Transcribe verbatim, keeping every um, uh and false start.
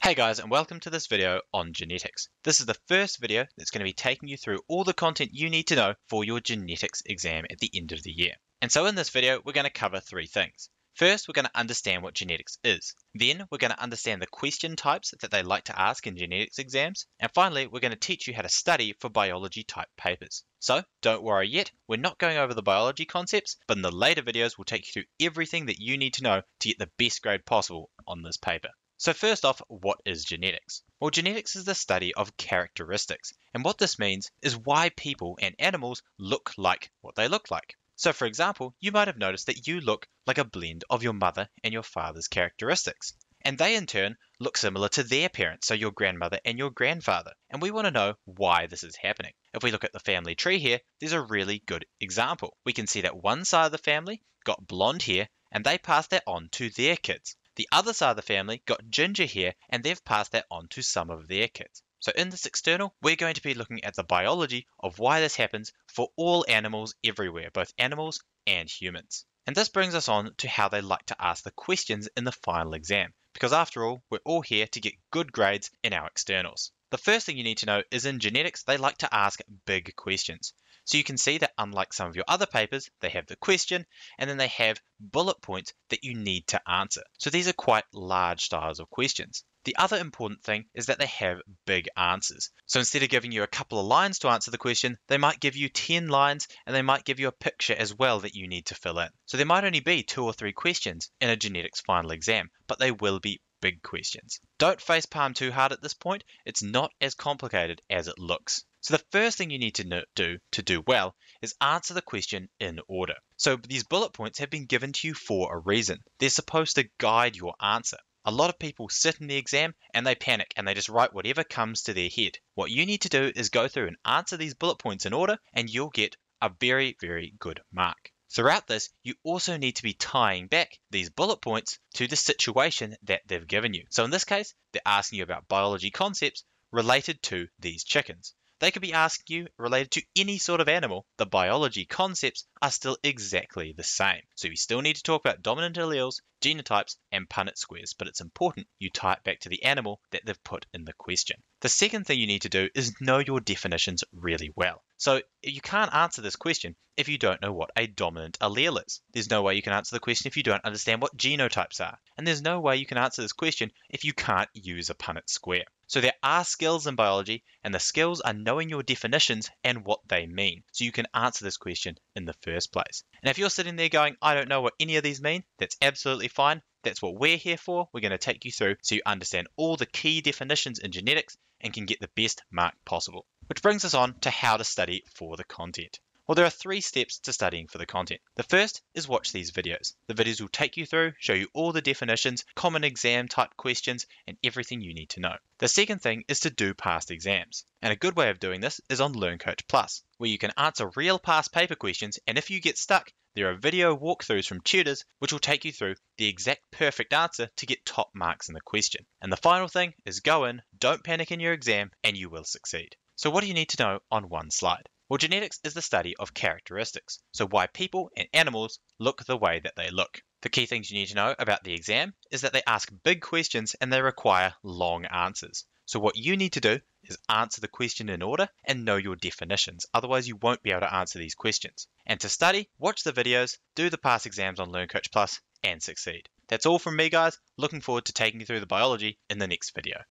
Hey guys, and welcome to this video on genetics. This is the first video that's going to be taking you through all the content you need to know for your genetics exam at the end of the year. And so in this video, we're going to cover three things. First, we're going to understand what genetics is. Then, we're going to understand the question types that they like to ask in genetics exams. And finally, we're going to teach you how to study for biology type papers. So, don't worry yet, we're not going over the biology concepts, but in the later videos, we'll take you through everything that you need to know to get the best grade possible on this paper. So first off, what is genetics? Well, genetics is the study of characteristics, and what this means is why people and animals look like what they look like. So for example, you might have noticed that you look like a blend of your mother and your father's characteristics, and they in turn look similar to their parents, so your grandmother and your grandfather, and we want to know why this is happening. If we look at the family tree here, there's a really good example. We can see that one side of the family got blonde hair, and they passed that on to their kids. The other side of the family got ginger hair, and they've passed that on to some of their kids. So in this external, we're going to be looking at the biology of why this happens for all animals everywhere, both animals and humans. And this brings us on to how they like to ask the questions in the final exam, because after all, we're all here to get good grades in our externals. The first thing you need to know is in genetics, they like to ask big questions. So you can see that unlike some of your other papers, they have the question and then they have bullet points that you need to answer. So these are quite large styles of questions. The other important thing is that they have big answers. So instead of giving you a couple of lines to answer the question, they might give you ten lines and they might give you a picture as well that you need to fill in. So there might only be two or three questions in a genetics final exam, but they will be big questions. Don't face palm too hard at this point. It's not as complicated as it looks. So the first thing you need to do to do well is answer the question in order. So these bullet points have been given to you for a reason. They're supposed to guide your answer. A lot of people sit in the exam and they panic and they just write whatever comes to their head. What you need to do is go through and answer these bullet points in order and you'll get a very, very good mark. Throughout this, you also need to be tying back these bullet points to the situation that they've given you. So in this case, they're asking you about biology concepts related to these chickens. They could be asking you related to any sort of animal. The biology concepts are still exactly the same. So you still need to talk about dominant alleles, genotypes, and Punnett squares, but it's important you tie it back to the animal that they've put in the question. The second thing you need to do is know your definitions really well. So you can't answer this question if you don't know what a dominant allele is. There's no way you can answer the question if you don't understand what genotypes are. And there's no way you can answer this question if you can't use a Punnett square. So there are skills in biology, and the skills are knowing your definitions and what they mean, so you can answer this question in the first place. And if you're sitting there going, I don't know what any of these mean, that's absolutely fine. That's what we're here for. We're going to take you through so you understand all the key definitions in genetics and can get the best mark possible. Which brings us on to how to study for the content. Well, there are three steps to studying for the content. The first is watch these videos. The videos will take you through, show you all the definitions, common exam type questions, and everything you need to know. The second thing is to do past exams. And a good way of doing this is on LearnCoach Plus, where you can answer real past paper questions, and if you get stuck, there are video walkthroughs from tutors which will take you through the exact perfect answer to get top marks in the question. And the final thing is go in, don't panic in your exam, and you will succeed. So what do you need to know on one slide? Well, genetics is the study of characteristics, so why people and animals look the way that they look. The key things you need to know about the exam is that they ask big questions and they require long answers. So what you need to do is answer the question in order and know your definitions, otherwise you won't be able to answer these questions. And to study, watch the videos, do the past exams on LearnCoach Plus, and succeed. That's all from me, guys. Looking forward to taking you through the biology in the next video.